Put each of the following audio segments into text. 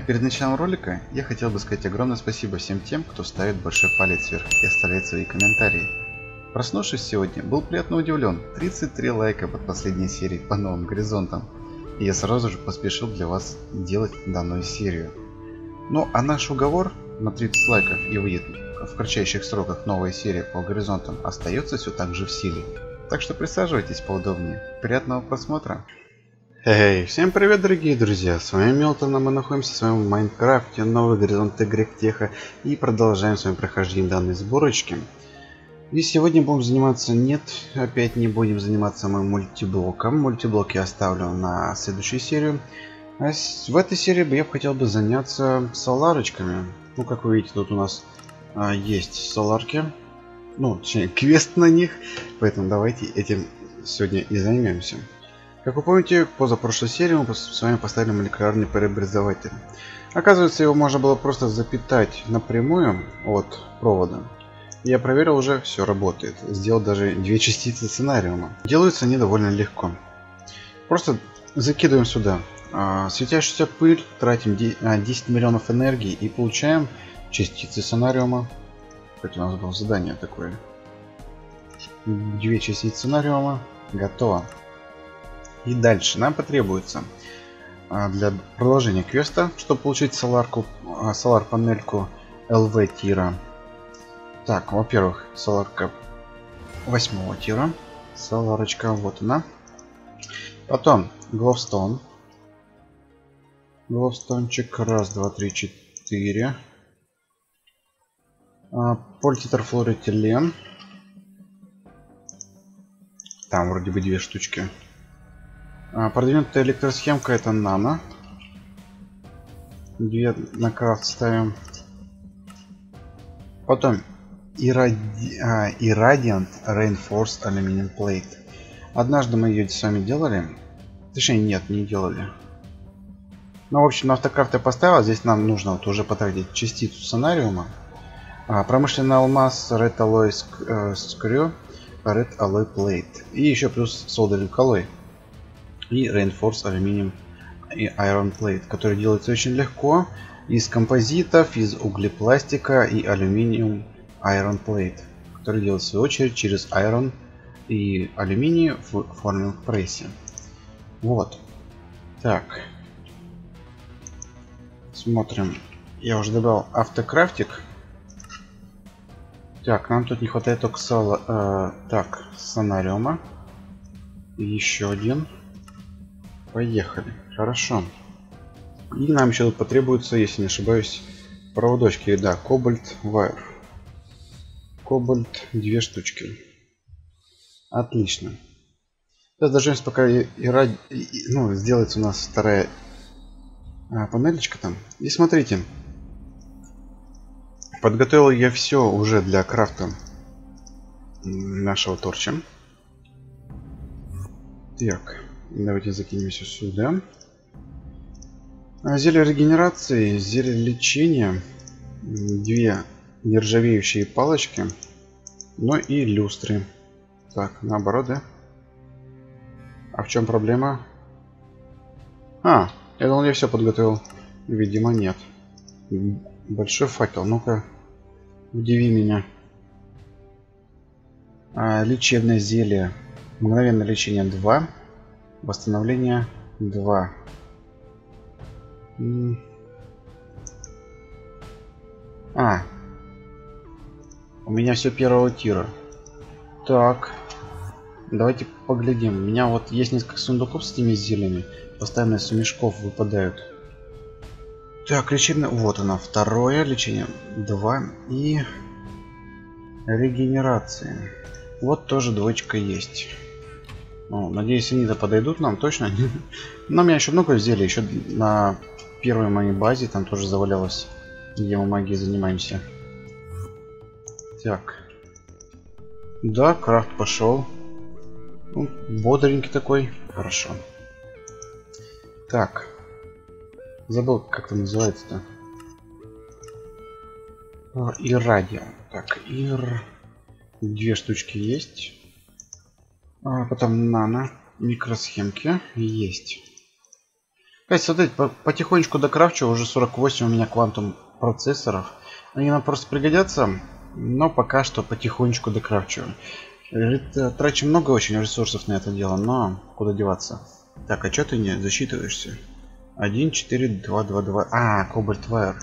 перед началом ролика я хотел бы сказать огромное спасибо всем тем, кто ставит большой палец вверх и оставляет свои комментарии. Проснувшись сегодня, был приятно удивлен. 33 лайка под последней серией по новым горизонтам. И я сразу же поспешил для вас делать данную серию. Ну а наш уговор на 30 лайков и выйдет в кратчайших сроках новая серия по горизонтам остается все так же в силе. Так что присаживайтесь поудобнее. Приятного просмотра! Эй, всем привет, дорогие друзья! С вами Милтон, а мы находимся с вами в Майнкрафте, новый горизонт Гректеха, и продолжаем с вами прохождение данной сборочки. И сегодня будем заниматься, опять не будем заниматься моим мультиблоком. Мультиблок я оставлю на следующую серию. А в этой серии я хотел бы заняться соларочками. Ну, как вы видите, тут у нас есть соларки. Ну, точнее, квест на них. Поэтому давайте этим сегодня и займемся. Как вы помните, позапрошлой серии мы с вами поставили молекулярный преобразователь. Оказывается, его можно было просто запитать напрямую от провода. Я проверил, уже все работает. Сделал даже 2 частицы сценариума. Делаются они довольно легко. Просто закидываем сюда светящуюся пыль, тратим 10 миллионов энергии и получаем частицы сценариума. Хоть у нас было задание такое. 2 частицы сценариума. Готово. И дальше нам потребуется для продолжения квеста, чтобы получить солар-панельку LV тира. Так, во-первых, соларка 8 тира. Соларочка, вот она. Потом гловстон. Гловстончик. Раз, два, три, 4. Политетрафлуорэтилен. Там вроде бы 2 штучки. Продвинутая электросхемка — это нано. 2 на крафт ставим. Потом Irradiant Reinforced Aluminum Plate. Однажды мы ее с вами делали. Точнее, нет, не делали. Ну, в общем, на автокрафт я поставил. Здесь нам нужно вот уже потратить частицу сценариума. Промышленный алмаз Red Alloy Screw, Red Alloy Plate. И еще плюс Soldering Alloy. И Reinforced Aluminum и Iron Plate, который делается очень легко из композитов, из углепластика и алюминиум Iron Plate, который делается в свою очередь через Iron и алюминий в форминг прессе. Вот. Так. Смотрим. Я уже добавил автокрафтик. Так, нам тут не хватает только сценариума. Еще один. Поехали. Хорошо. И нам еще тут потребуется, если не ошибаюсь, проводочки. Да, кобальт wire. Кобальт 2 штучки. Отлично. Сейчас дождемся, пока сделается у нас вторая панелечка там. И смотрите. Подготовил я все уже для крафта нашего торча. Так. Давайте закинемся сюда. Зелье регенерации, зелье лечения, 2 нержавеющие палочки, ну и люстры. Так, наоборот, да? А в чем проблема? Я думал, я все подготовил. Видимо, нет. Большой факел, ну-ка, удиви меня. Лечебное зелье. Мгновенное лечение 2. Восстановление 2. У меня все 1 тира. Так. Давайте поглядим. У меня вот есть несколько сундуков с этими зельями. Постоянно из мешков выпадают. Так, лечебное. Вот она. 2 лечение 2. И регенерация. Вот тоже 2 есть. Надеюсь, они подойдут нам точно. Но у меня еще много зелий. Еще на первой моей базе там тоже завалялось, где мы магией занимаемся. Так. Да, крафт пошел. Бодренький такой. Хорошо. Так. Забыл, как это называется-то. Иррадио. Так, 2 штучки есть. Потом нано. Микросхемки есть. Смотрите, потихонечку докрафчу, уже 48 у меня квантум процессоров. Они нам просто пригодятся, но пока что потихонечку докрафчу. Трачу много очень ресурсов на это дело, но куда деваться. Так, а что ты не засчитываешься? 1, 4, 2, 2, 2. А, Cobalt Wire.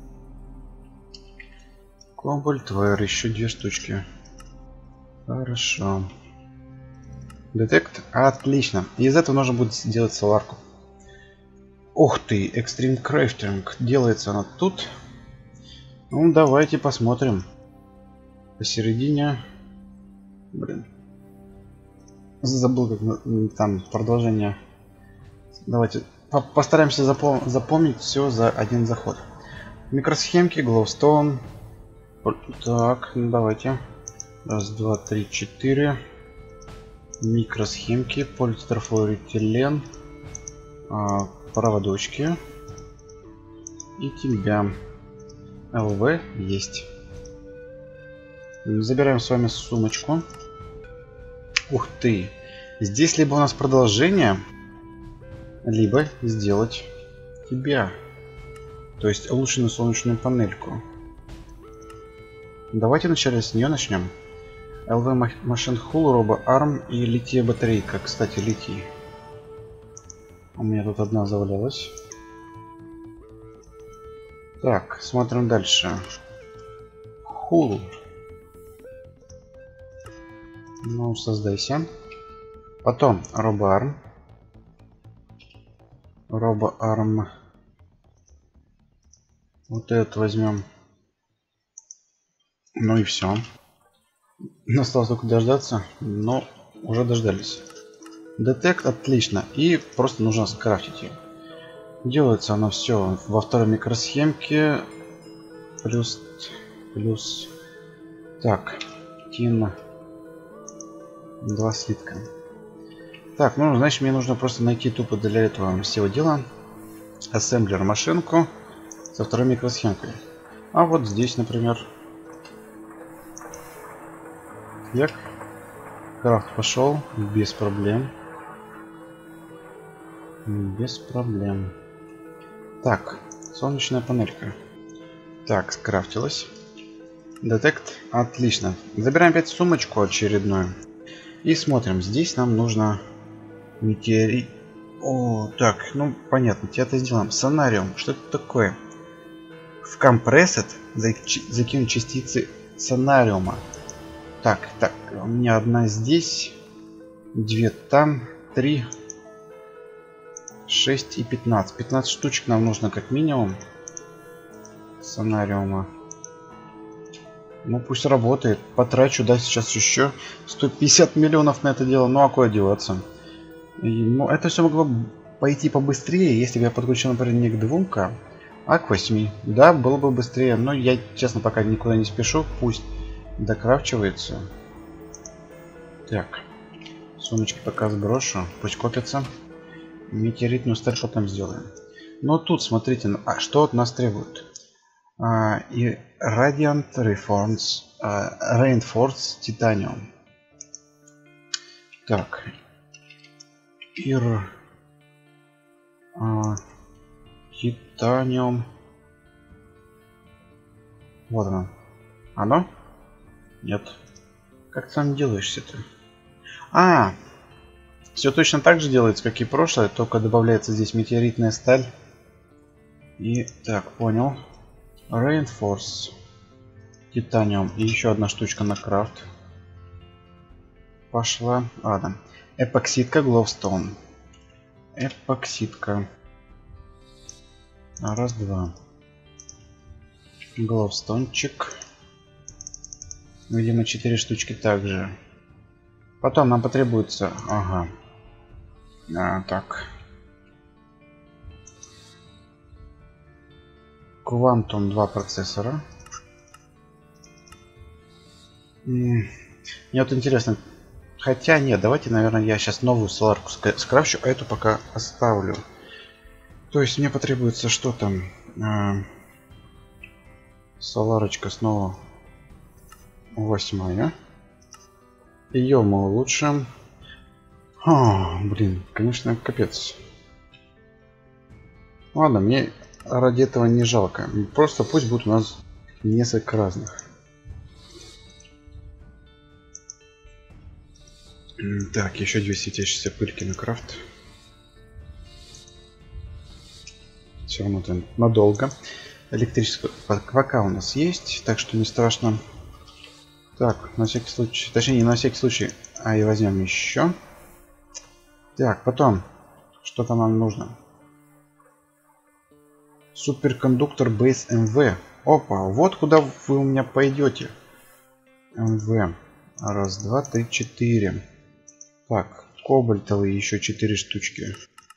Cobalt Wire, еще 2 штучки. Хорошо. Детект, отлично. Из этого нужно будет сделать соларку. Ух ты, Extreme Crafting. Делается она тут. Ну, давайте посмотрим. Посередине. Блин. Забыл, как там продолжение. Давайте постараемся запомнить все за один заход. Микросхемки, Glowstone. Так, ну давайте. Раз, два, три, четыре. Микросхемки, полиэтилен, проводочки. И тебя. ЛВ есть. Забираем с вами сумочку. Ух ты. Здесь либо у нас продолжение, либо сделать тебя. То есть улучшенную солнечную панельку. Давайте вначале с нее начнем. ЛВ Machine Hull, Робо Арм и лития батарейка. Кстати, литий. У меня тут одна завалялась. Так, смотрим дальше. Hull. Ну, создайся. Потом Робо Арм. Робо Арм. Вот этот возьмем. Ну и все. Осталось только дождаться, но уже дождались. Детект, отлично. И просто нужно скрафтить ее. Делается оно все во второй микросхемке. Плюс. Так. Тин. 2 слитка. Так, ну, значит, мне нужно просто найти тупо для этого всего дела ассемблер машинку со второй микросхемкой. А вот здесь, например. Як. Крафт пошел без проблем. Без проблем. Так, солнечная панелька. Так, скрафтилась. Детект, отлично. Забираем опять сумочку очередную. И смотрим, здесь нам нужно метеорит. О, так, ну понятно, тебя-то сделаем. Сонариум, что это такое? В компрессет закинуть частицы сонариума. Так, у меня одна здесь, 2 там, 3, 6 и 15. 15 штучек нам нужно как минимум сонариума. Ну пусть работает. Потрачу, да, сейчас еще 150 миллионов на это дело. Ну а куда деваться? Ну это все могло пойти побыстрее, если бы я подключил, например, не к 2К, а к 8. Да, было бы быстрее. Но я, честно, пока никуда не спешу. Пусть докрафчивается. Так. Сумочки пока сброшу. Пусть копятся. Метеоритную сталь потом сделаем. Но тут, смотрите, а что от нас требует? И Radiant Reinforced Titanium. Так. Титаниум. Вот оно. Оно? Нет. Как ты там делаешься-то? Все точно так же делается, как и прошлое, только добавляется здесь метеоритная сталь. И так, понял. Reinforce. Титаниум. И еще одна штучка на крафт. Пошла. Ладно. Эпоксидка, Glowstone. Эпоксидка. Раз, два. Гловстончик. Видимо, 4 штучки также. Потом нам потребуется... Ага. Так. Quantum 2 процессора. Мне вот интересно. Хотя нет, давайте, наверное, я сейчас новую соларку скрафчу, а эту пока оставлю. То есть мне потребуется что там? Соларочка снова 8. Ее мы улучшим. Блин, конечно, капец. Ладно, мне ради этого не жалко. Просто пусть будет у нас несколько разных. Так, еще 2 светящиеся пыльки на крафт. Все равно это надолго. Электрическое пока у нас есть, так что не страшно. Так, на всякий случай, точнее не на всякий случай, а и возьмем еще. Так, потом, что там нам нужно? Суперкондуктор Base MV. Опа, вот куда вы у меня пойдете. МВ. Раз, два, три, 4. Так, кобальтовые еще 4 штучки.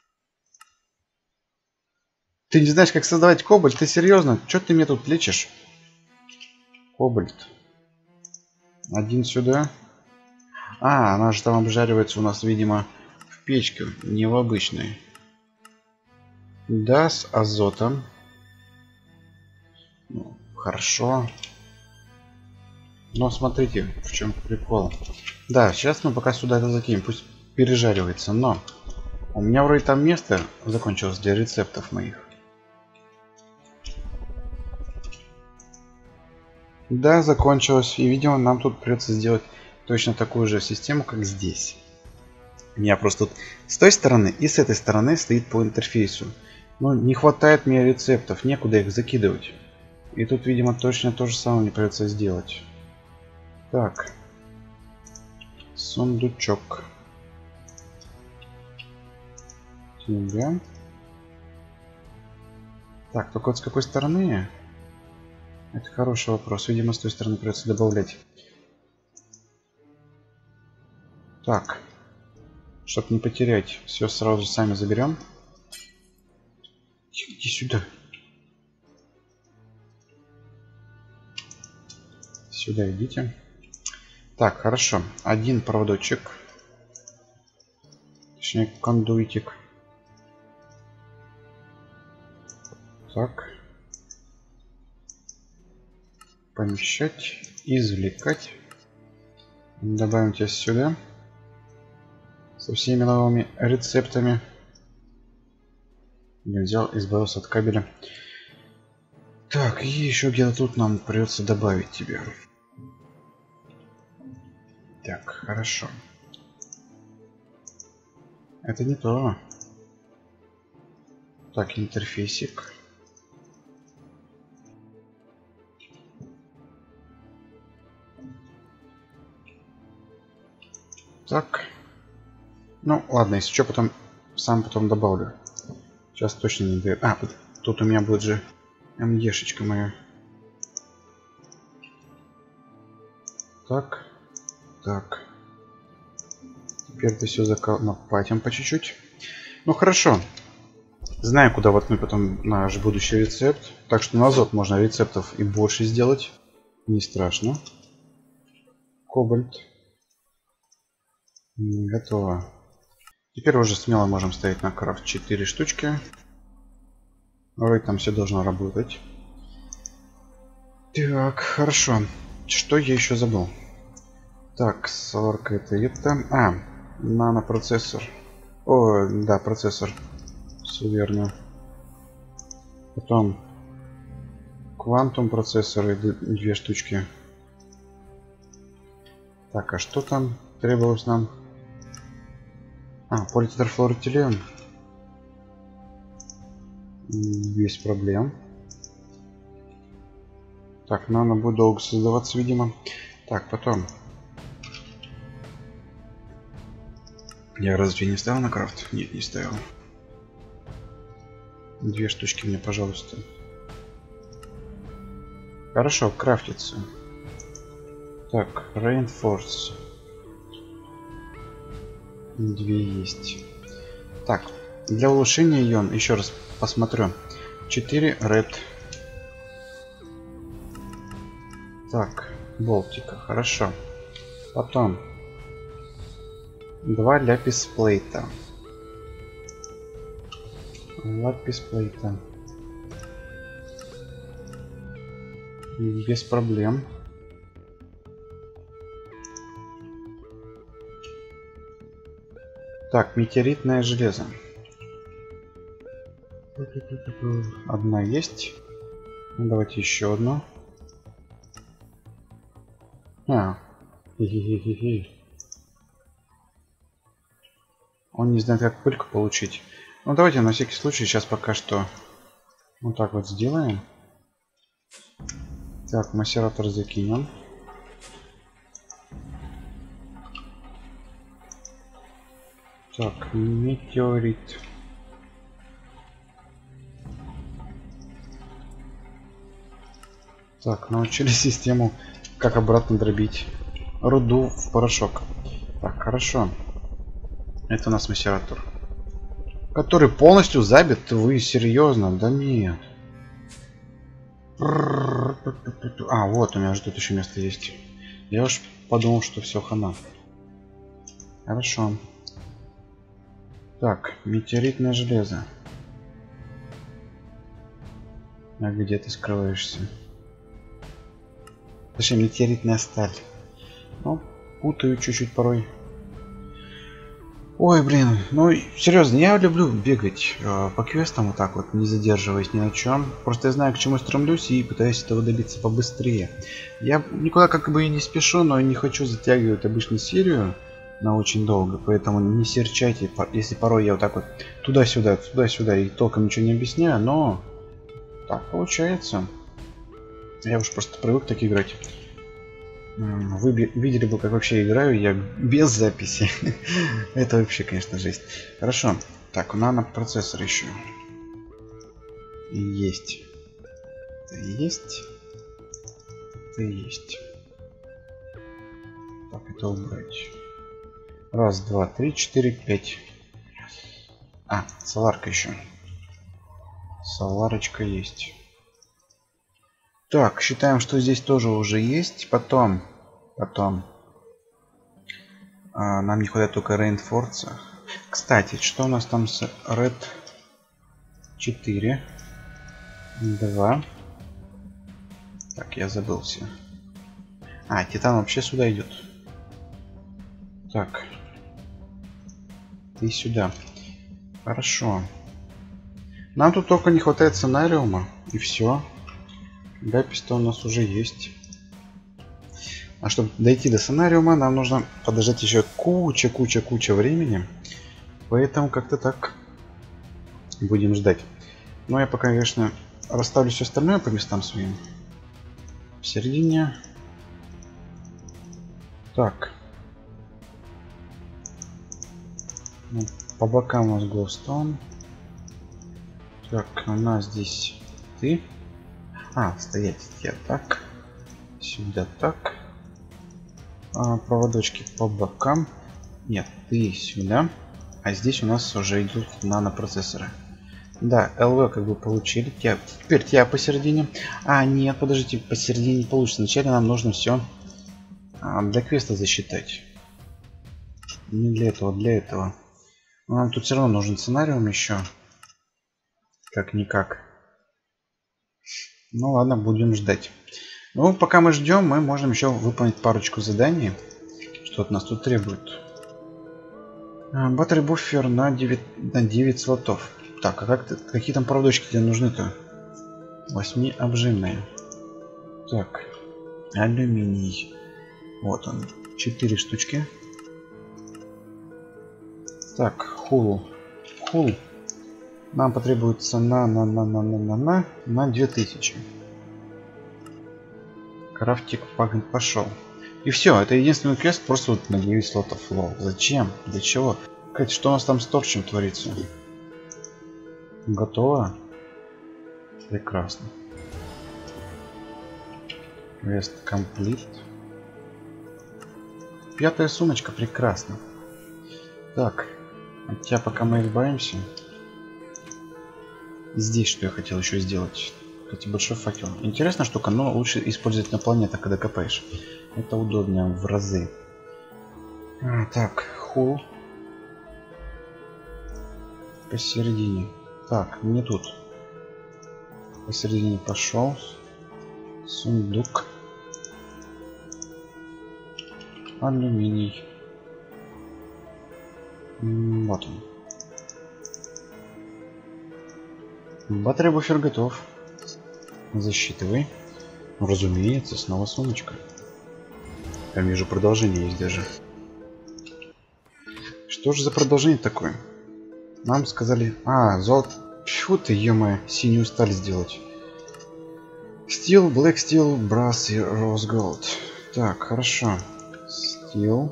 Ты не знаешь, как создавать кобальт? Ты серьезно? Что ты мне тут лечишь? Кобальт. Один сюда. А, она же там обжаривается у нас, видимо, в печке, не в обычной. Да, с азотом. Ну, хорошо. Но смотрите, в чем прикол. Да, сейчас мы пока сюда это закинем, пусть пережаривается. Но у меня вроде там место закончилось для рецептов моих. Да, закончилось. И, видимо, нам тут придется сделать точно такую же систему, как здесь. У меня просто тут с той стороны и с этой стороны стоит по интерфейсу. Но не хватает мне рецептов, некуда их закидывать. И тут, видимо, точно то же самое мне придется сделать. Так. Сундучок. Тебя. Так, только вот с какой стороны? Это хороший вопрос. Видимо, с той стороны придется добавлять. Так. Чтобы не потерять, все сразу сами заберем. Иди сюда. Сюда идите. Так, хорошо. Один проводочек. Точнее, кондуитик. Так. Помещать. Извлекать. Добавим тебя сюда. Со всеми новыми рецептами. Я взял, избавился от кабеля. Так, и еще где-то тут нам придется добавить тебя. Так, хорошо. Это не то. Так, интерфейсик. Так. Ну, ладно, если что, потом сам потом добавлю. Сейчас точно не дает. А, тут у меня будет же МЕшечка моя. Так. Так. Теперь это все накопатим по чуть-чуть. Ну, хорошо. Знаю, куда воткнуть потом наш будущий рецепт. Так что на азот можно рецептов и больше сделать. Не страшно. Кобальт. Готово. Теперь уже смело можем ставить на крафт 4 штучки. Вроде там все должно работать. Так, хорошо. Что я еще забыл? Так, сварка это. А, нанопроцессор. О, да, процессор. Все верно. Потом квантум процессоры 2 штучки. Так, а что там требовалось нам? А, полиэтилен. Без проблем. Так, нано будет долго создаваться, видимо. Так, потом. Я разве не ставил на крафт? Нет, не ставил. 2 штучки мне, пожалуйста. Хорошо, крафтится. Так, Reinforce. 2 есть. Так, для улучшения ион, еще раз посмотрю. 4 Red. Так, болтика, хорошо. Потом 2 ляпис плейта. Лапис плейта. Без проблем. Так, метеоритное железо. Одна есть. Давайте еще одну. Он не знает, как пыльку получить. Ну давайте на всякий случай сейчас пока что вот так вот сделаем. Так, массиратор закинем. Так, метеорит. Так, научили систему, как обратно дробить руду в порошок. Так, хорошо. Это у нас массиратор, который полностью забит. Вы серьезно? Да нет. А, вот у меня же тут еще место есть. Я уж подумал, что все, хана. Хорошо. Так, метеоритное железо. А где ты скрываешься? Точнее, метеоритная сталь. Ну, путаю чуть-чуть порой. Ой, блин, ну серьезно, я люблю бегать по квестам вот так вот, не задерживаясь ни на чем. Просто я знаю, к чему стремлюсь и пытаюсь этого добиться побыстрее. Я никуда как бы и не спешу, но не хочу затягивать обычную серию на очень долго, поэтому не серчайте, если порой я вот так вот туда-сюда и толком ничего не объясняю, но так получается. Я уж просто привык так играть. Вы видели бы, как вообще играю я без записи. Это вообще, конечно, жесть. Хорошо. Так, нано-процессор еще. Есть. Есть. Это есть. Так, это убрать. Раз, два, три, четыре, пять. А, соларка еще. Соларочка есть. Так, считаем, что здесь тоже уже есть. Потом нам не хватает только Reinforce. Кстати, что у нас там с Red 4 2? Так, я забылся. А, Титан вообще сюда идет. Так, ты сюда. Хорошо. Нам тут только не хватает сценариума, и все. Запись-то у нас уже есть. А чтобы дойти до сценариума, нам нужно подождать еще куча времени. Поэтому как-то так будем ждать. Но я пока, конечно, расставлю все остальное по местам своим. В середине. Так. По бокам у нас Гловстон. Так, у нас здесь ты. А, стоять, я так. Сюда так. Проводочки по бокам. Нет, ты сюда. А здесь у нас уже идут нанопроцессоры. Да, ЛВ как бы получили. Теперь тебя посередине. А, нет, подождите, посередине не получится. Вначале нам нужно все для квеста засчитать. Не для этого, для этого. Но нам тут все равно нужен сценариум еще. Как-никак. Ну ладно, будем ждать. Ну, пока мы ждем, мы можем еще выполнить парочку заданий. Что от нас тут требует. Батарея буфер на 9 слотов. Так, а какие там проводочки тебе нужны-то? 8 обжимные. Так, алюминий. Вот он, 4 штучки. Так, хул. Нам потребуется на 2000. Крафтик пошел. И все, это единственный квест просто вот на 9 слотов. Лол. Зачем? Для чего? Кстати, что у нас там с торчем творится? Готово? Прекрасно. Квест комплит. 5-я сумочка, прекрасно. Так, от тебя пока мы избавимся. Здесь что я хотел еще сделать? Кстати, большой факел. Интересная штука, но лучше использовать на планетах, когда копаешь. Это удобнее в разы. Так, хул. Посередине. Так, не тут. Посередине пошел. Сундук. Алюминий. Вот он. Батарея буфер готов. Засчитывай. Ну, разумеется, снова сумочка. Я вижу, продолжение есть даже. Что же за продолжение такое? Нам сказали... А, золото... Фу ты, ё-моё, синюю сталь сделать. Steel, Black Steel, Brass и Rose Gold. Так, хорошо. Steel.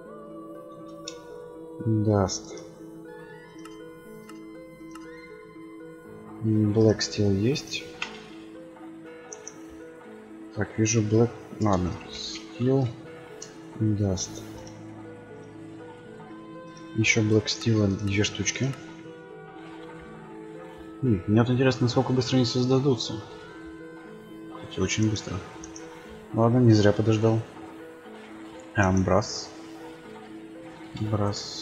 Dust. Black Steel есть. Так, вижу Black... Ладно. Steel. Dust. Еще Black Steel 2 штучки. Мне вот интересно, насколько быстро они создадутся. Кстати, очень быстро. Ладно, не зря подождал. Брас. Брас.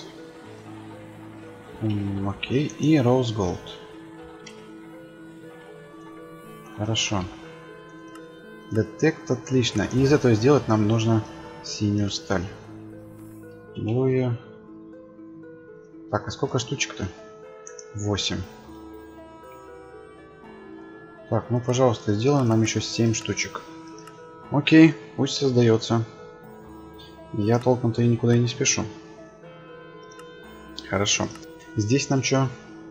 Окей. И Rose Gold. Хорошо. Детект отлично. И из этого сделать нам нужно синюю сталь. Двое. Так, а сколько штучек-то? 8. Так, ну пожалуйста, сделаем нам еще 7 штучек. Окей, пусть создается. Я толком-то и никуда и не спешу. Хорошо. Здесь нам что?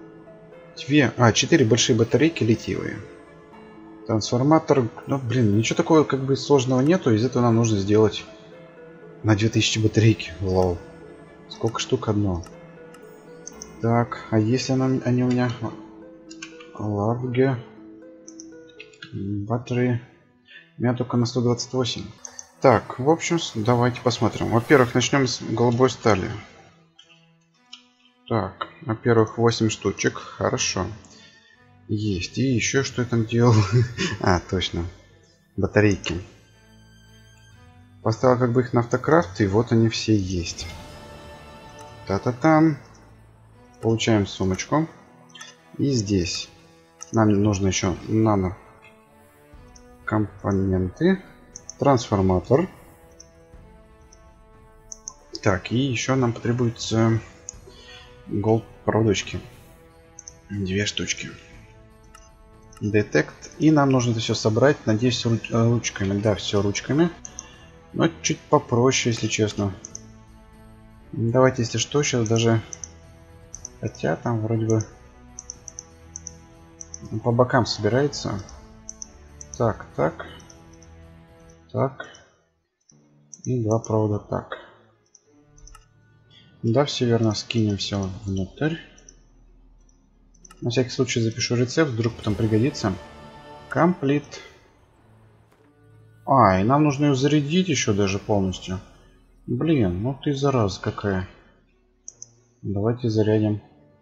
4 большие батарейки литиевые. Трансформатор. Ну, блин, ничего такого как бы сложного нету. Из этого нам нужно сделать на 2000 батарейки. Лол. Сколько штук одно? Так, а если они у меня... Ларге. Батареи. У меня только на 128. Так, в общем, давайте посмотрим. Во-первых, начнем с голубой стали. Так, во-первых, 8 штучек. Хорошо. Есть. И еще что я там делал? А, точно. Батарейки. Поставил как бы их на автокрафт, и вот они все есть. Та-та-там. Получаем сумочку. И здесь нам нужно еще нано компоненты, трансформатор. Так, и еще нам потребуется голд проводочки. 2 штучки. Детект. И нам нужно это все собрать. Надеюсь, ручками. Да, все ручками. Но чуть попроще, если честно. Давайте, если что, сейчас даже... Хотя там вроде бы по бокам собирается. Так, так. Так. И 2 провода так. Да, все верно. Скинем все внутрь. На всякий случай запишу рецепт, вдруг потом пригодится. Комплит. А, и нам нужно ее зарядить еще даже полностью. Блин, ну ты зараза какая. Давайте зарядим.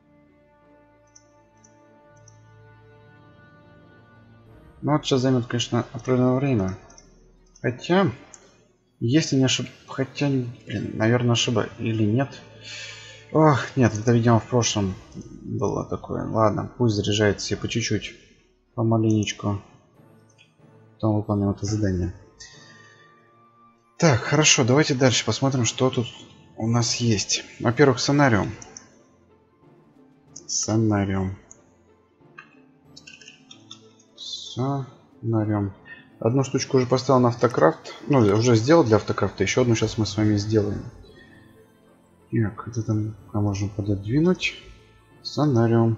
Ну вот сейчас займет, конечно, определенное время. Хотя, если не ошибаюсь... Хотя, блин, наверное, ошибаюсь. Или нет. Ох, нет, это, видимо, в прошлом было такое. Ладно, пусть заряжается все по чуть-чуть. Помаленечку. Потом выполним это задание. Так, хорошо, давайте дальше посмотрим, что тут у нас есть. Во-первых, сценариум. Сценариум. Сценариум. Одну штучку уже поставил на автокрафт. Ну, уже сделал для автокрафта. Еще одну сейчас мы с вами сделаем. Так, это там можем пододвинуть. Сценариум.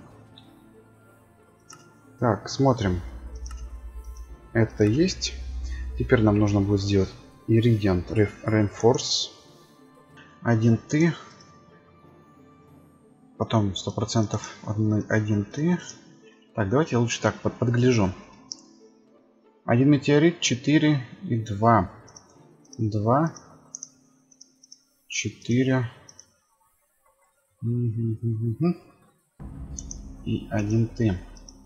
Так, смотрим. Это есть. Теперь нам нужно будет сделать Irradiant Reinforce. 1Т. Потом 100% 1Т. Так, давайте я лучше так подгляжу. 1 метеорит, 4 и 2. 2, 4 и 1Т.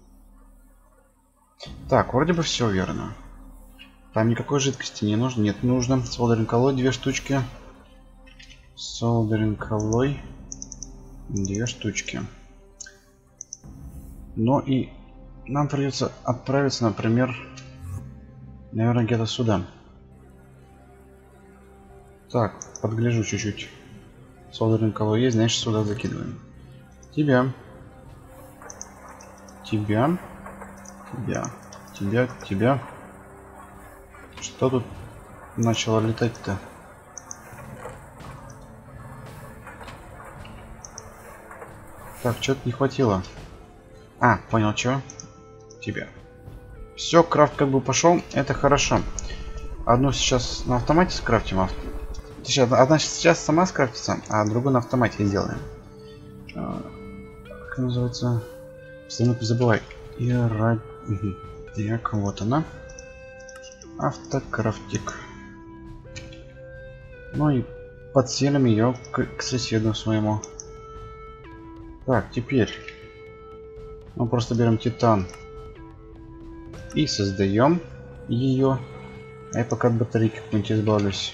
Так, вроде бы все верно. Там никакой жидкости не нужно. Нет, нужно. Солдеринг аллой 2 штучки. Солдеринг аллой 2 штучки. Но и нам придется отправиться, например, наверное, где-то сюда. Так, подгляжу чуть-чуть. Солдеринг аллой есть, значит, сюда закидываем. Тебя. тебя. Тебя. Что тут начало летать-то? Так, что-то не хватило. А, понял, что? Тебя. Все, крафт как бы пошел, это хорошо. Одну сейчас на автомате скрафтим. Одна сейчас сама скрафтится, а другую на автомате сделаем. Как называется? Постоянно забывай. Так, вот она. Автокрафтик. Ну и подселим ее к соседу своему. Так, теперь мы просто берем титан и создаем ее. А я пока от батарейки какой-нибудь избавлюсь.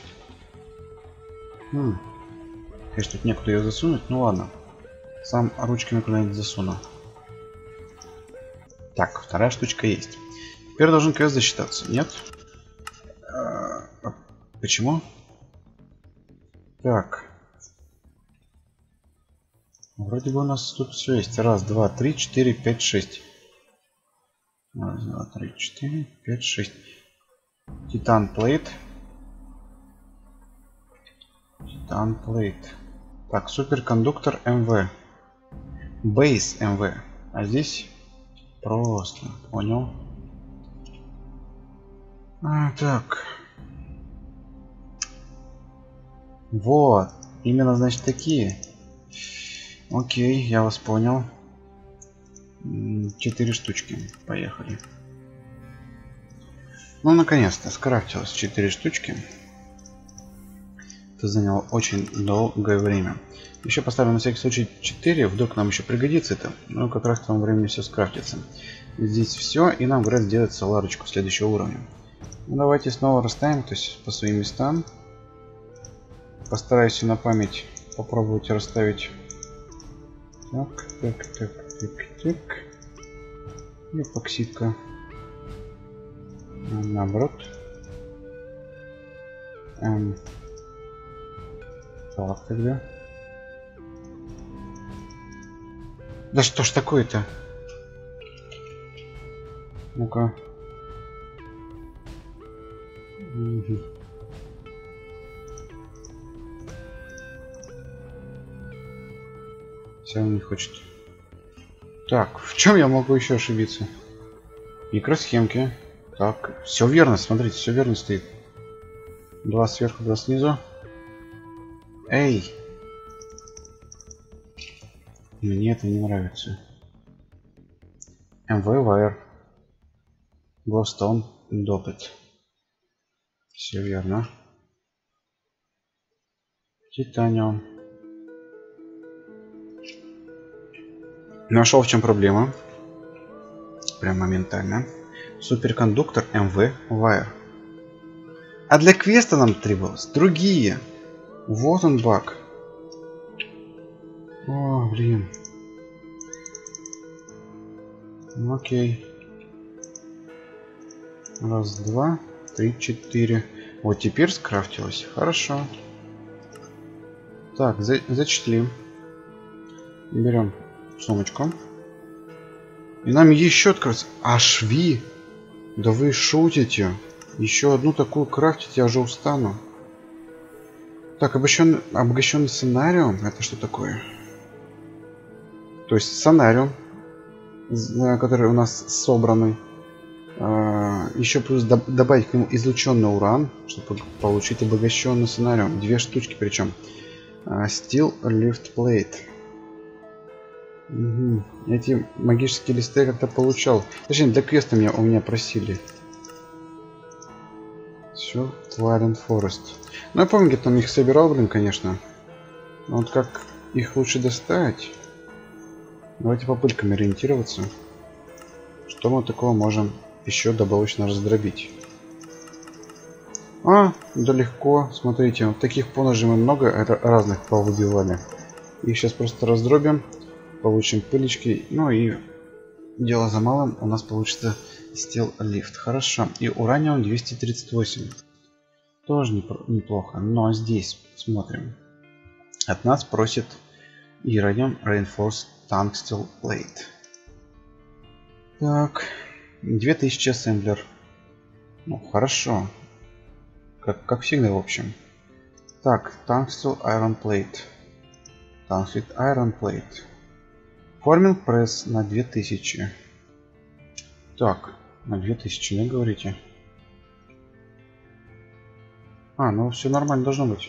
Конечно, тут некуда ее засунуть, ну ладно. Сам ручками куда-нибудь засуну. Так, вторая штучка есть. Теперь должен квест засчитаться, нет? Почему? Так. Вроде бы у нас тут все есть. Раз, два, три, 4, 5, 6. Раз, два, три, 4, 5, 6. Титан плейт. Титан плейт. Так, суперкондуктор МВ. Бейс МВ. А здесь просто. Понял. Так. Вот. Именно, значит, такие. Окей, я вас понял. 4 штучки. Поехали. Ну, наконец-то скрафтилось 4 штучки. Это заняло очень долгое время. Еще поставим на всякий случай 4. Вдруг нам еще пригодится это. Ну, как раз к тому времени все скрафтится. Здесь все. И нам говорят сделать соларочку следующего уровня. Ну, давайте снова расставим, то есть по своим местам. Постараюсь на память попробовать расставить. Так. Эпоксидка. Наоборот. Так, тогда. Да что ж такое-то? Ну-ка. Все он не хочет. Так, в чем я могу еще ошибиться? Микросхемки. Так, все верно, смотрите, все верно стоит. 2 сверху, 2 снизу. Эй! Мне это не нравится. МВ Wire. Glowstone Допет. Все верно. Титаниум. Нашел, в чем проблема. Прям моментально. Суперкондуктор МВ Wire. А для квеста нам требовалось другие. Вот он баг. О, блин. Окей. Раз, два, три, 4. Вот теперь скрафтилось. Хорошо. Так, зачтли. Берем сумочку. И нам еще открыться. Шви. Да вы шутите. Еще одну такую крафтить, я уже устану. Так, обогащенный сценариум. Это что такое? То есть сценариум, который у нас собранный. Еще плюс добавить к нему излученный уран, чтобы получить обогащенный сценариум. 2 штучки причем. Steel Lift Plate. Эти магические листы я как-то получал. Точнее, для квеста у меня просили. Все, Twilight Forest. Ну, я помню, где там их собирал, блин, конечно. Но вот как их лучше достать? Давайте по пылькам ориентироваться. Что мы такого можем еще добавочно раздробить? Да легко. Смотрите, вот таких поножей мы много разных повыбивали. Их сейчас просто раздробим. Получим пылечки. Ну и дело за малым. У нас получится Steel Lift. Хорошо. И ураниум 238. Тоже неплохо. Но здесь смотрим. От нас просит Iranium Reinforced Tungsten Plate. Так, 2000 ассемблер. Ну, хорошо. Как всегда, в общем. Так, Tungsten Iron Plate. Tungsten Iron Plate. Форминг пресс на 2000. Так, на 2000, не говорите. А, ну все нормально должно быть.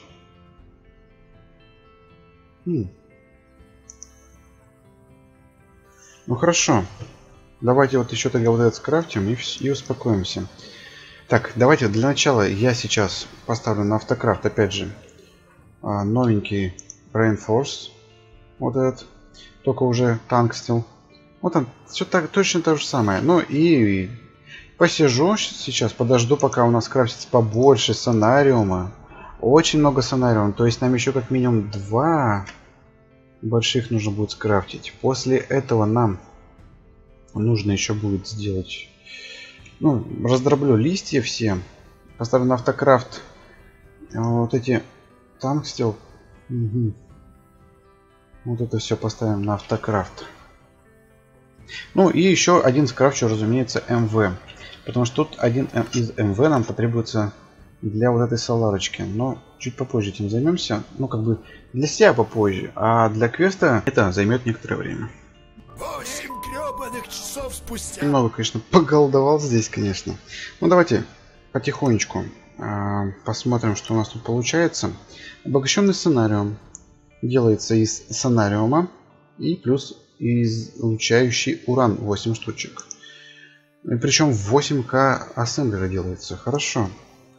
Ну хорошо. Давайте вот еще тогда вот этот скрафтим и успокоимся. Так, давайте для начала я сейчас поставлю на автокрафт, опять же, новенький Reinforce. Вот этот. Только уже тангстил. Вот он, все так, точно то же самое. Ну и посижу сейчас, подожду, пока у нас крафтится побольше сценариума. Очень много сценариума. То есть нам еще как минимум 2 больших нужно будет скрафтить. После этого нам нужно еще будет сделать... Ну, раздроблю листья все. Поставлю на автокрафт вот эти тангстил. Угу. Вот это все поставим на автокрафт. Ну и еще один скрафчу, разумеется, МВ. Потому что тут один из МВ нам потребуется для вот этой соларочки. Но чуть попозже этим займемся. Ну как бы для себя попозже. А для квеста это займет некоторое время. 8 гребаных часов спустя. Немного, конечно, поголдовал здесь, конечно. Ну давайте потихонечку посмотрим, что у нас тут получается. Обогащенный сценариум делается из сценариума и плюс излучающий уран 8 штучек. И причем в 8К ассемблера делается. Хорошо.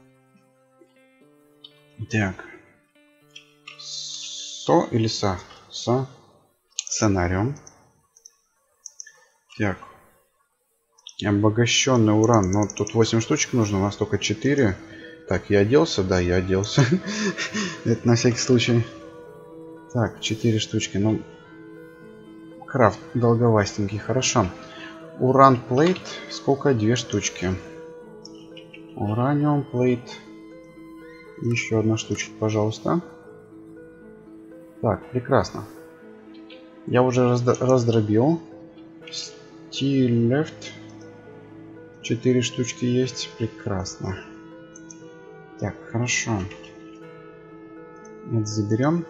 Так. Со или са? Со. Сценариум. Так. Обогащенный уран. Но тут 8 штучек нужно, у нас только 4. Так, я оделся? Да, я оделся. Это на всякий случай. Так, 4 штучки. Ну, крафт долговастенький, хорошо. Уран плейт. Сколько? 2 штучки. Ураниум плейт. Еще одна штучка, пожалуйста. Так, прекрасно. Я уже раздробил. Steel left. 4 штучки есть. Прекрасно. Так, хорошо. Это заберем.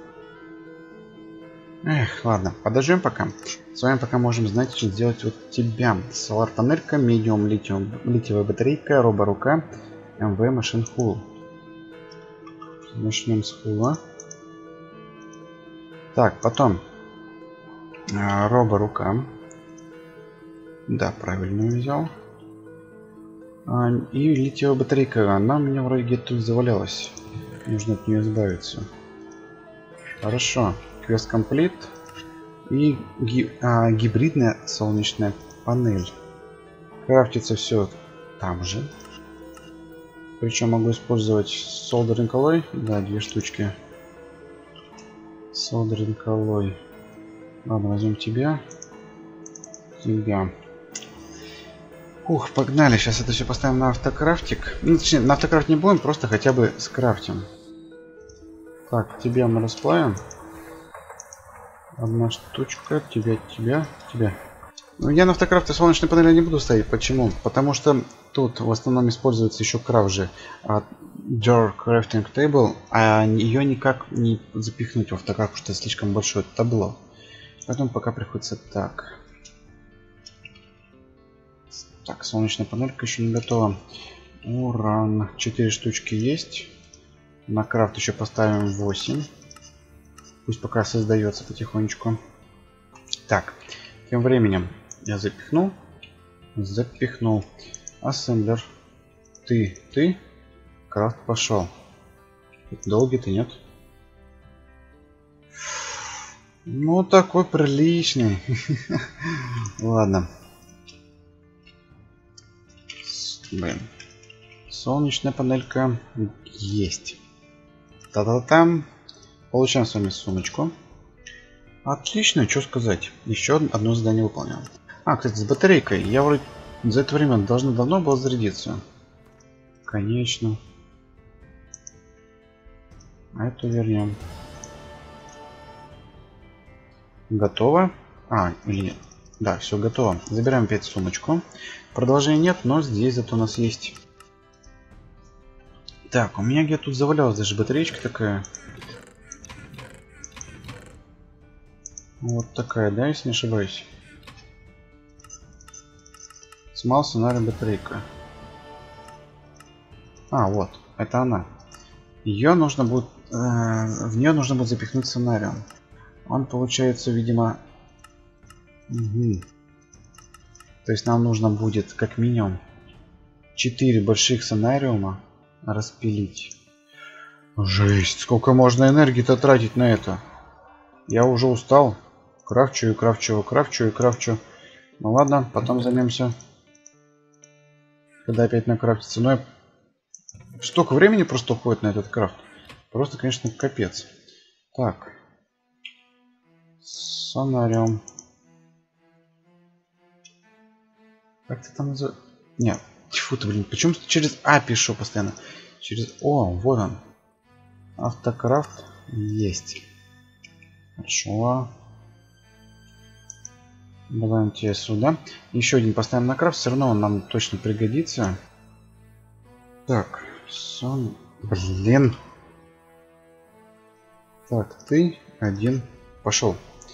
Эх, ладно, подождем пока. С вами пока можем, знаете, что сделать вот тебя. Solar панелька, медиум, литиевая батарейка, роборука, МВ, машин хул. Начнем с хула. Так, потом роборука. Да, правильно взял. И литиевая батарейка. Она у меня вроде где-то тут завалялась. Нужно от нее избавиться. Хорошо. Квест комплит. И гибридная солнечная панель. Крафтится все там же. Причем могу использовать Soldering Alloy. Да, 2 штучки. Soldering Alloy. Ладно, возьмем тебя. Тебя. Ух, погнали. Сейчас это все поставим на автокрафтик. Ну, точнее, на автокрафт не будем, просто хотя бы скрафтим. Так, тебя мы расплавим. Одна штучка, тебя. Ну, я на автокрафте солнечной панели не буду ставить. Почему? Потому что тут в основном используется еще крафт же от Door Crafting Table, а ее никак не запихнуть в автокрафт, потому что это слишком большое табло. Поэтому пока приходится так. Так, солнечная панелька еще не готова. Уран. 4 штучки есть. На крафт еще поставим 8. Пусть пока создается потихонечку. Так, тем временем я запихнул. Ассемблер. Ты. Крафт пошел. Долгий ты, нет? Ну, такой приличный. Ладно. Блин. Солнечная панелька есть. Та-та-там. Получаем с вами сумочку. Отлично, что сказать. Еще одно задание выполнял. Кстати, с батарейкой. Я вроде за это время должна давно было зарядиться. Конечно. А эту вернем. Готово. Или нет? Да, все готово. Забираем опять сумочку. Продолжения нет, но здесь зато у нас есть. Так, у меня где-то тут завалялась даже батареечка такая. Вот такая, да, если не ошибаюсь. Small Sonar батарейка. А, вот, это она. Ее нужно будет, в нее нужно будет запихнуть сонариум. Он получается, видимо... Угу. То есть нам нужно будет как минимум 4 больших сонариума распилить. Жесть, сколько можно энергии-то тратить на это? Я уже устал. Крафчу и крафчу, крафчу и крафчу. Ну ладно, потом займемся. Когда опять накрафтится. Но столько времени просто уходит на этот крафт. Просто, конечно, капец. Так. Сонариум. Как ты там называешь? Нет. Тьфу ты, блин. Почему ты через А пишу постоянно? Через О. Вот он. Автокрафт есть. Хорошо. Добавим тебя сюда. Еще один поставим на крафт. Все равно он нам точно пригодится. Так. Блин. Так, ты один. Пошел.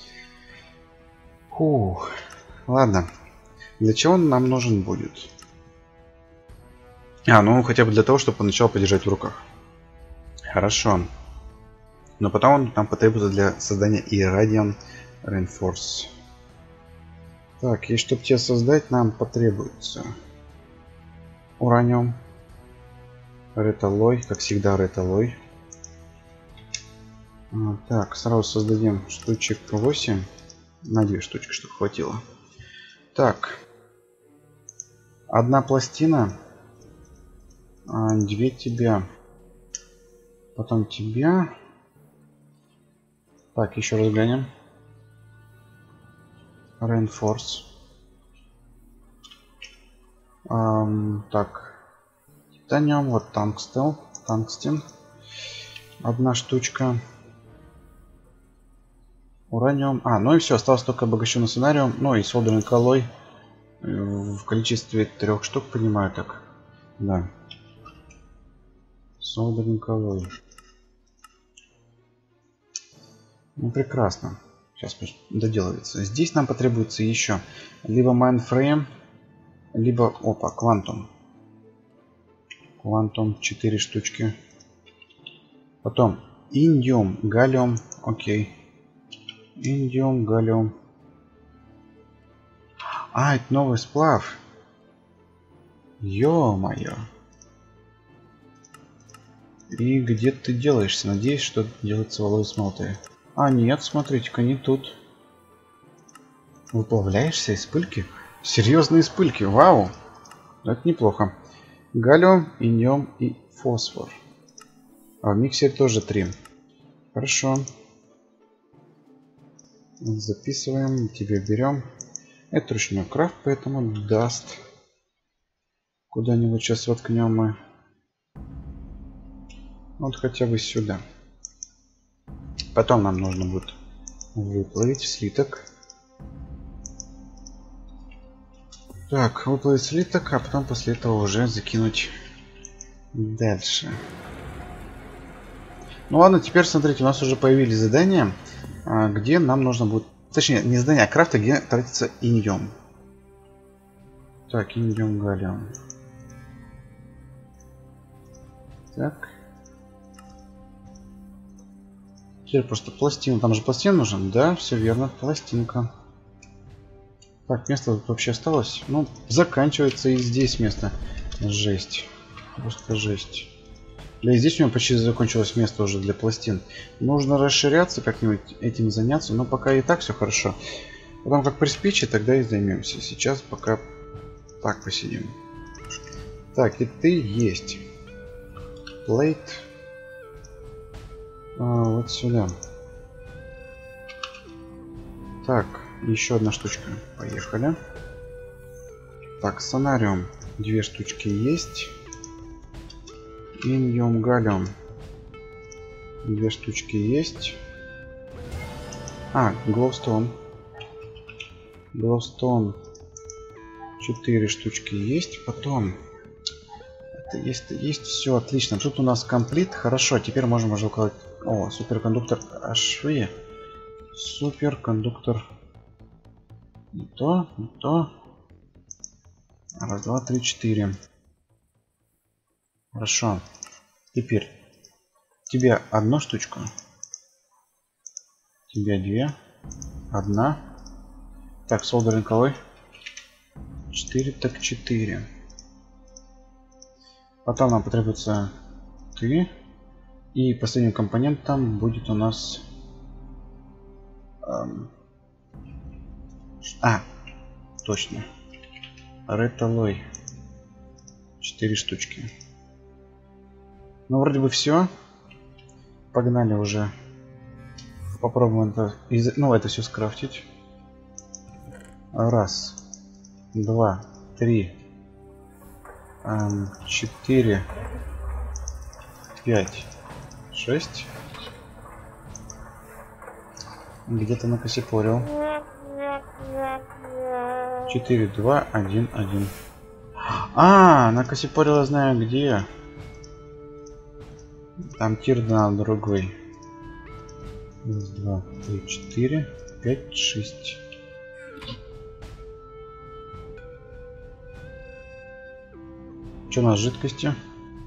Фух. Ладно. Для чего он нам нужен будет? Ну хотя бы для того, чтобы поначалу подержать в руках. Хорошо. Но потом он нам потребуется для создания Irradiant Reinforce. Так, и чтобы тебя создать, нам потребуется ураниум, реталой, как всегда реталой. Так, сразу создадим штучек 8. На 2 штучки, чтобы хватило. Так. Одна пластина. 2 тебя. Потом тебя. Так, еще раз глянем. Reinforce. Так. Титаниум, вот тангстен. Одна штучка. Ураниум. Ну и все, осталось только обогащенный сонариум. Ну и солдерный коллой. В количестве 3 штук, понимаю так. Да. Солдерный коллой. Ну прекрасно. Сейчас доделывается. Здесь нам потребуется еще либо майнфрейм, либо квантум. Квантум 4 штучки. Потом индиум, галлиум. Окей. Индиум, галлиум. Это новый сплав. Ё-моё. И где ты делаешься? Надеюсь, что делается в алой смолте. Нет, смотрите-ка, не тут. Выплавляешься из пыльки? Серьезные из пыльки, вау! Это неплохо. Галлиум, индиум и фосфор. В миксере тоже 3. Хорошо. Записываем, тебе берем. Это ручной крафт, поэтому даст. Куда-нибудь сейчас воткнем мы. Вот хотя бы сюда. Потом нам нужно будет выплавить слиток. Так, выплавить слиток, а потом после этого уже закинуть дальше. Ну ладно, теперь смотрите, у нас уже появились задания, где нам нужно будет... Точнее, не задания, а крафты, где тратится индиум. Так, индиум, галлиум. Так. Теперь просто пластину. Там же пластин нужен? Да, все верно. Пластинка. Так, место тут вообще осталось. Ну, заканчивается и здесь место. Жесть. Просто жесть. Да и здесь у меня почти закончилось место уже для пластин. Нужно расширяться, как-нибудь этим заняться. Но пока и так все хорошо. Потом как приспичит, тогда и займемся. Сейчас пока так посидим. Так, и ты есть. Плейт. Вот сюда. Так, еще одна штучка. Поехали. Так, сонариум. 2 штучки есть. Индиум, галлиум. 2 штучки есть. Глоустон. Гловстоун 4 штучки есть. Потом это есть, все отлично. Тут у нас комплит. Хорошо, теперь можем уже укладывать. О, суперкондуктор HV. Суперкондуктор. Не то, не то. Раз, два, три, четыре. Хорошо. Теперь тебе одну штучку. Тебе две. Одна. Так, солдеринковой. 4, так 4. Потом нам потребуется ты. И последним компонентом будет у нас... точно. Реталой. 4 штучки. Ну, вроде бы все. Погнали уже. Попробуем это, это все скрафтить. Раз, два, три, 4, 5, 6. Где-то накосипорил. 4, 2, 1, 1. Накосипорил, я знаю где. Там тир на другой. Раз, два, три, 4, 5, 6. Что у нас с жидкостью?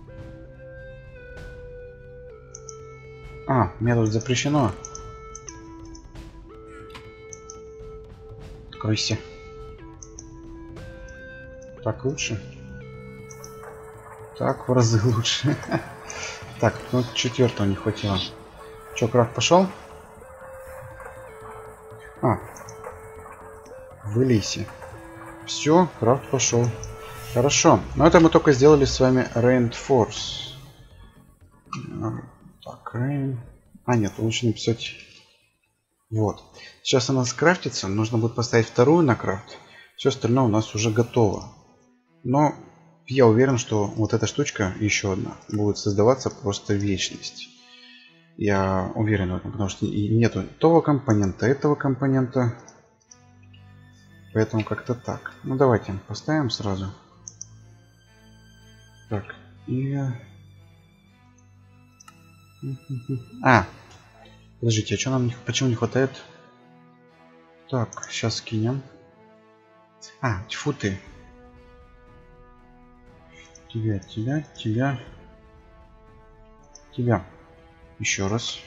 Мне тут запрещено. Откройся. Так лучше? Так в разы лучше. Так, ну четвертого не хватило. Че, крафт пошел? Вылейся. Все, крафт пошел. Хорошо. Но это мы только сделали с вами Reinforce. Так, Rain. Нет, лучше написать. Вот. Сейчас она скрафтится. Нужно будет поставить вторую на крафт. Все остальное у нас уже готово. Но я уверен, что вот эта штучка, еще одна, будет создаваться просто вечность. Я уверен в этом, потому что нету того компонента, этого компонента. Поэтому как-то так. Ну давайте поставим сразу. Так, и... Подождите, а что нам почему не хватает? Так, сейчас скинем. Тьфу ты. Тебя. Еще раз.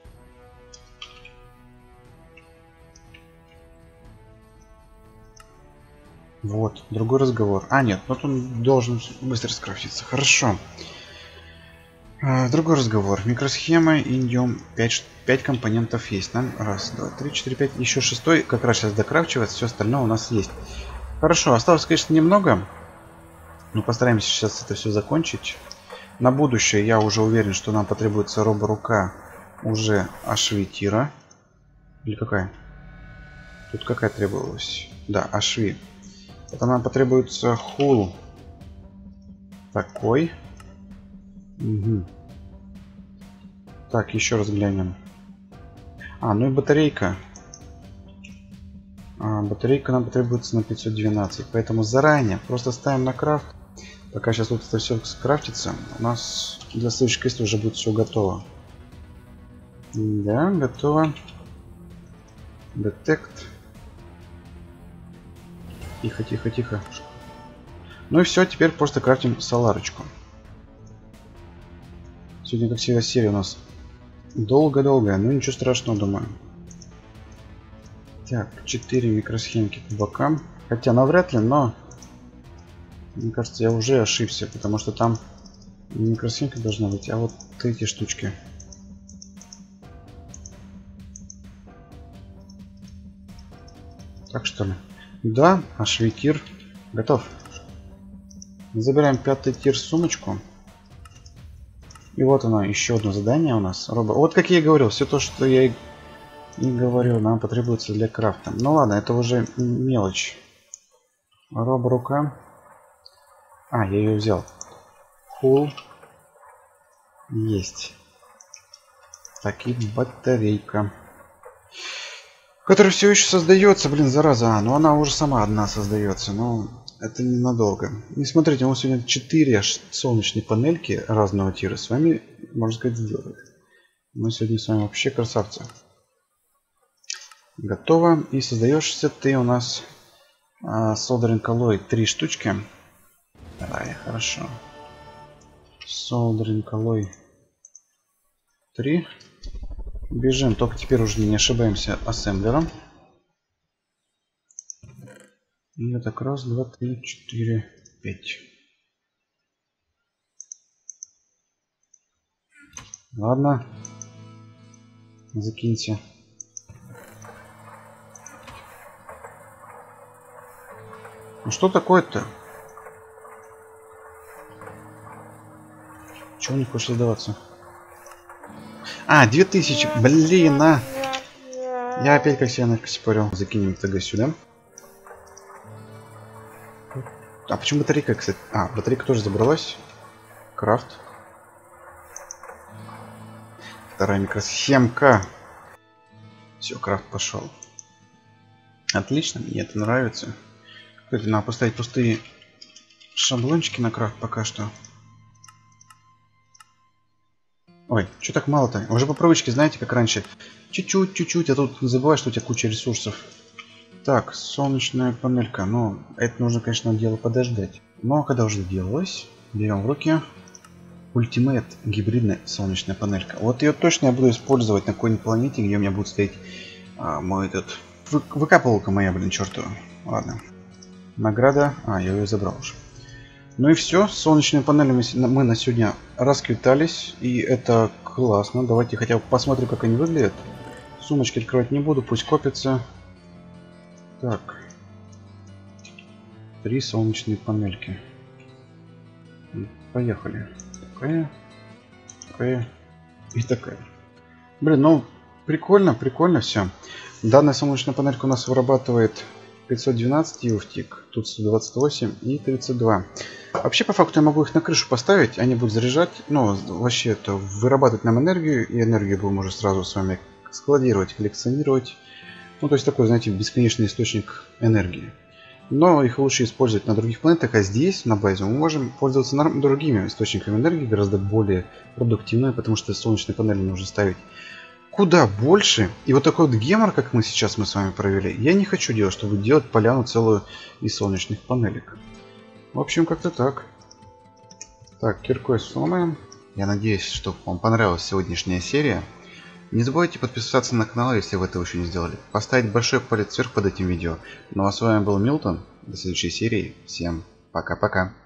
Вот, другой разговор. Нет, вот он должен быстро скрафтиться. Хорошо. Другой разговор. Микросхема, индиум. 5 компонентов есть. Нам раз, два, три, 4, 5. Еще шестой как раз сейчас докрафчивается. Все остальное у нас есть. Хорошо, осталось, конечно, немного. Но постараемся сейчас это все закончить. На будущее я уже уверен, что нам потребуется роборука уже HV тира. Или какая? Тут какая требовалась? Да, HV. Это нам потребуется хул. Такой. Угу. Так, еще раз глянем. Ну и батарейка. Батарейка нам потребуется на 512. Поэтому заранее просто ставим на крафт. Пока сейчас тут это все скрафтится, у нас для следующей квеста уже будет все готово. Да, готово. Детект. Тихо. Ну и все, теперь просто крафтим соларочку. Сегодня, как всегда, серия у нас долго-долгая, но ничего страшного, думаю. Так, 4 микросхемки по бокам. Хотя навряд ли, но мне кажется, я уже ошибся, потому что там микросхемка должна быть, а вот эти штучки. Так что ли? Да, HV тир готов. Забираем 5-й тир сумочку. И вот оно, еще одно задание у нас. Вот как я и говорил, все то, что я и говорил, нам потребуется для крафта. Ну ладно, это уже мелочь. Роборука. Я ее взял. Хул. Есть. Так, и батарейка. Который все еще создается, блин, зараза. Но она уже сама одна создается. Но это ненадолго. И смотрите, у нас сегодня 4 солнечные панельки разного тира с вами, можно сказать, сделали. Мы сегодня с вами вообще красавцы. Готово. И создаешься ты у нас Soldering Alloy 3 штучки. Давай, хорошо. Soldering Alloy 3. Бежим, только теперь уже не ошибаемся ассемблером. И вот так, раз, два, три, 4, 5. Ладно. Закиньте. Ну что такое-то? Чего не хочешь создаваться? 2000. Блин, Я опять как себя накосипорил. Закинем ТГ сюда. А почему батарейка, кстати? Батарейка тоже забралась. Крафт. Вторая микросхемка. Все, крафт пошел. Отлично, мне это нравится. Кстати, надо поставить пустые шаблончики на крафт пока что. Ой, что так мало-то? Уже по привычке, знаете, как раньше. Чуть-чуть, а тут не забывай, что у тебя куча ресурсов. Так, солнечная панелька. Ну, это нужно, конечно, дело подождать. Но когда уже делалось, берем в руки Ultimate гибридная солнечная панелька. Вот ее точно я буду использовать на какой-нибудь планете, где у меня будет стоять мой этот... Выкапывалка моя, блин, чертова. Ладно. Награда. Я ее забрал уже. Ну и все, с солнечными панелями мы на сегодня расквитались, и это классно. Давайте хотя бы посмотрим, как они выглядят. Сумочки открывать не буду, пусть копятся. Так. 3 солнечные панельки. Поехали. Такая и такая. Блин, ну прикольно все. Данная солнечная панелька у нас вырабатывает 512 юфтик, тут 128 и 32. Вообще, по факту, я могу их на крышу поставить, они будут заряжать, ну, вообще, это вырабатывать нам энергию, и энергию будем уже сразу с вами складировать, коллекционировать. Ну, то есть, такой, знаете, бесконечный источник энергии. Но их лучше использовать на других планетах, а здесь, на базе, мы можем пользоваться другими источниками энергии, гораздо более продуктивными, потому что солнечные панели нужно ставить куда больше. И вот такой вот гемор, как мы сейчас с вами провели, я не хочу делать, чтобы делать поляну целую из солнечных панелек. В общем, как-то так. Так, киркой сломаем. Я надеюсь, что вам понравилась сегодняшняя серия. Не забывайте подписаться на канал, если вы этого еще не сделали. Поставить большой палец вверх под этим видео. Ну а с вами был Милтон. До следующей серии. Всем пока-пока.